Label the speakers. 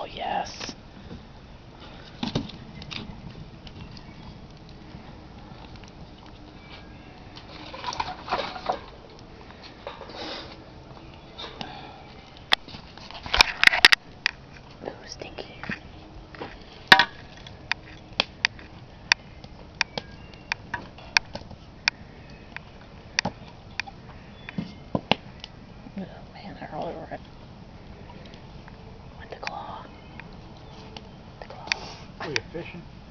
Speaker 1: Oh, yes. Ooh, stinky. Oh, man, they're all over it. With the claw.
Speaker 2: Are you fishing?